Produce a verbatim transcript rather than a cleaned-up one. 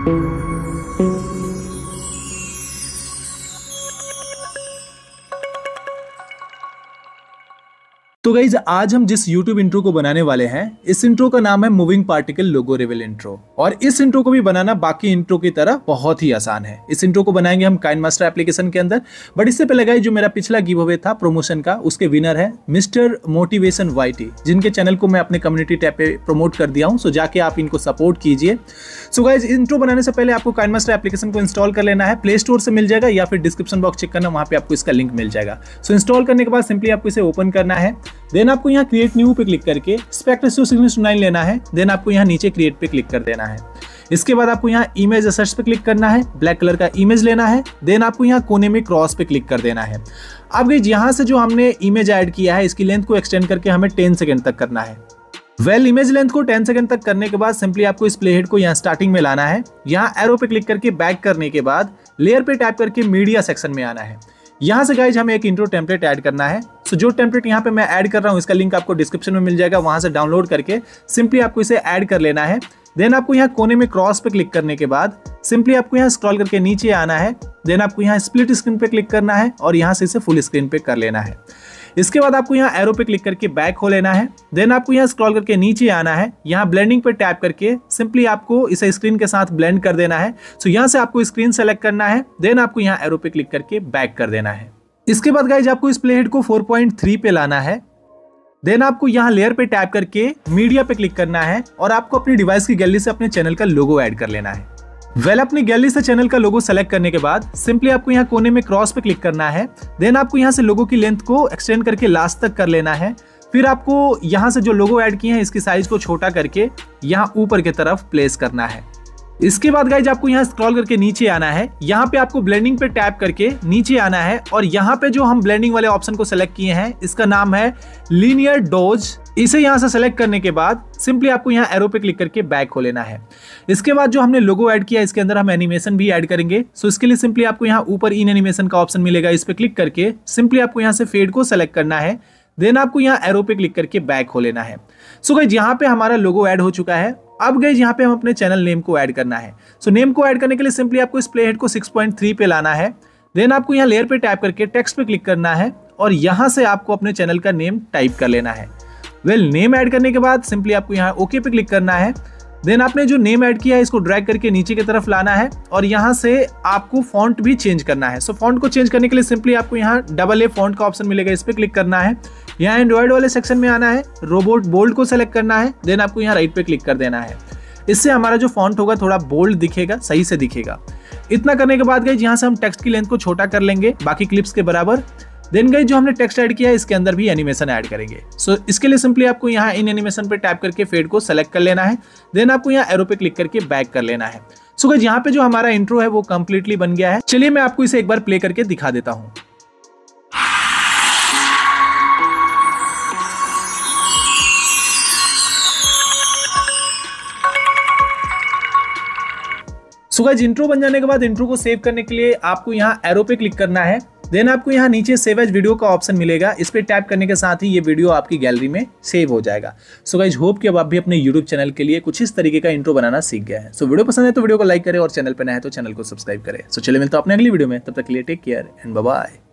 तो गाइज आज हम जिस YouTube इंट्रो को बनाने वाले हैं, इस इंट्रो का नाम है moving particle logo reveal intro. और इस इंट्रो को भी बनाना बाकी इंट्रो की तरह बहुत ही आसान है। इस इंट्रो को बनाएंगे हम काइनमास्टर एप्लीकेशन के अंदर। बट इससे पहले गाइज जो मेरा पिछला गिव अवे था प्रमोशन का, उसके विनर है मिस्टर मोटिवेशन वाईटी, जिनके चैनल को मैं अपने कम्युनिटी टैब पे प्रमोट कर दिया हूँ। सो जाके आप इनको सपोर्ट कीजिए। सो गाइज इंट्रो बनाने से पहले आपको काइनमास्टर एप्लीकेशन को इंस्टॉल कर लेना है। प्ले स्टोर से मिल जाएगा या फिर डिस्क्रिप्शन बॉक्स चेक करना, वहाँ पे आपको इसका लिंक मिल जाएगा। सो इंस्टॉल करने के बाद सिंपली आपको इसे ओपन करना है। देन आपको यहाँ क्रिएट न्यू पे क्लिक करके aspect ratio sixteen to nine लेना है। देन आपको यहाँ नीचे क्रिएट पे क्लिक कर देना है। इसके बाद आपको यहाँ इमेज असर्ट्स पे क्लिक करना है, ब्लैक कलर का इमेज लेना है। देन आपको यहाँ कोने में क्रॉस पे क्लिक कर देना है। अब गाइस यहाँ से जो हमने इमेज ऐड किया है, इसकी लेंथ को एक्सटेंड करके हमें टेन सेकंड तक करना है। वेल इमेज लेंथ को टेन सेकंड तक करने के बाद सिंपली आपको इस प्ले हेड को यहाँ स्टार्टिंग में लाना है। यहाँ एरो पे क्लिक करके बैक करने के बाद लेयर पे टैप करके मीडिया सेक्शन में आना है। यहाँ से गाइज हमें एक इंट्रो टेम्पलेट ऐड करना है। सो जो टेम्पलेट यहाँ पे मैं ऐड कर रहा हूँ, इसका लिंक आपको डिस्क्रिप्शन में मिल जाएगा, वहां से डाउनलोड करके सिंपली आपको इसे ऐड कर लेना है। देन आपको यहाँ कोने में क्रॉस पे क्लिक करने के बाद सिंपली आपको यहाँ स्क्रॉल करके नीचे आना है। देन आपको यहाँ स्प्लिट स्क्रीन पे क्लिक करना है और यहाँ से इसे फुल स्क्रीन पे कर लेना है। इसके बाद आपको यहाँ एरो पे क्लिक करके बैक हो लेना है। देन आपको यहाँ स्क्रॉल करके नीचे आना है। यहाँ ब्लेंडिंग पे टैप करके सिंपली आपको इसे स्क्रीन के साथ ब्लेंड कर देना है। सो यहाँ से आपको स्क्रीन सेलेक्ट करना है। देन आपको यहाँ एरो पे क्लिक करके बैक कर देना है। इसके बाद गाइज आपको इस प्ले हेड को फोर पॉइंट थ्री पे लाना है। देन आपको यहाँ लेयर पे टैप करके मीडिया पे क्लिक करना है और आपको अपनी डिवाइस की गैलरी से अपने चैनल का लोगो ऐड कर लेना है। वेल अपनी गैलरी से चैनल का लोगो सेलेक्ट करने के बाद सिंपली आपको यहाँ कोने में क्रॉस पे क्लिक करना है। देन आपको यहाँ से लोगो की लेंथ को एक्सटेंड करके लास्ट तक कर लेना है। फिर आपको यहाँ से जो लोगो ऐड किए हैं इसकी साइज को छोटा करके यहाँ ऊपर की तरफ प्लेस करना है। इसके बाद गाइज आपको यहाँ स्क्रॉल करके नीचे आना है। यहाँ पे आपको ब्लेंडिंग पे टैप करके नीचे आना है और यहाँ पे जो हम ब्लेंडिंग वाले ऑप्शन को सेलेक्ट किए हैं, इसका नाम है लीनियर डोज। इसे यहाँ से सेलेक्ट करने के बाद सिंपली आपको यहाँ एरो पे क्लिक करके बैक हो लेना है। इसके बाद जो हमने लोगो ऐड किया, इसके अंदर हम एनिमेशन भी ऐड करेंगे। सो इसके लिए सिंपली आपको यहाँ ऊपर इन एनिमेशन का ऑप्शन मिलेगा, इस पे क्लिक करके सिंपली आपको यहाँ से फेड को सेलेक्ट करना है। देन आपको यहाँ एरो पे क्लिक करके बैक हो लेना है। सो गाइज यहाँ पे हमारा लोगो ऐड हो चुका है। अब गाइज यहाँ पे हम अपने चैनल नेम को ऐड करना है। सो so, नेम को ऐड करने के लिए सिंपली आपको इस प्ले हेड को सिक्स पॉइंट थ्री पे लाना है। देन आपको यहाँ लेयर पे टैप करके टेक्स्ट पे क्लिक करना है और यहाँ से आपको अपने चैनल का नेम टाइप कर लेना है। वेल नेम ऐड करने के बाद सिंपली आपको यहाँ ओके पे क्लिक करना है। देन आपने जो नेम ऐड किया है इसको ड्रैग करके नीचे की तरफ लाना है और यहाँ से आपको फॉन्ट भी चेंज करना है। सो so, फॉन्ट को चेंज करने के लिए सिंपली आपको यहाँ डबल ए फॉन्ट का ऑप्शन मिलेगा, इस पे क्लिक करना है। यहाँ एंड्रॉइड वाले सेक्शन में आना है, रोबोट बोल्ड को सेलेक्ट करना है। देन आपको यहाँ राइट पे क्लिक कर देना है। इससे हमारा जो फॉन्ट होगा थोड़ा बोल्ड दिखेगा, सही से दिखेगा। इतना करने के बाद गाइज यहाँ से हम टेक्स्ट की लेंथ को छोटा कर लेंगे बाकी क्लिप्स के बराबर। देन गाइज जो हमने टेक्स्ट ऐड किया है इसके अंदर भी एनिमेशन ऐड करेंगे। सो so, इसके लिए सिंपली आपको यहाँ इन एनिमेशन पे टैप करके फेड को सेलेक्ट कर लेना है। देन आपको यहाँ एरो पे क्लिक करके बैक कर लेना है। सो गाइज यहाँ पे जो हमारा इंट्रो है वो कंप्लीटली बन गया है। चलिए मैं आपको इसे एक बार प्ले करके दिखा देता हूँ। सो गाइस इंट्रो बन जाने के बाद इंट्रो को सेव करने के लिए आपको यहाँ एरो पे क्लिक करना है। देन आपको यहाँ नीचे सेव एज वीडियो का ऑप्शन मिलेगा, इस पे टैप करने के साथ ही ये वीडियो आपकी गैलरी में सेव हो जाएगा। सो गाइस होप कि अब आप भी अपने यूट्यूब चैनल के लिए कुछ इस तरीके का इंट्रो बनाना सीख गए हैं। सो वीडियो पसंद है तो वीडियो को लाइक करें और चैनल पे नया है तो चैनल को सब्सक्राइब करें। सो चलिए मिलता हूं अपने अगली वीडियो में, तब तक के लिए take care and bye bye.